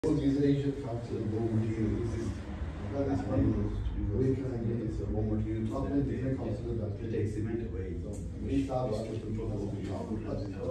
These should come to the raw materials. That is one we can get the raw materials. Not many people consider that. They take cement away. So we start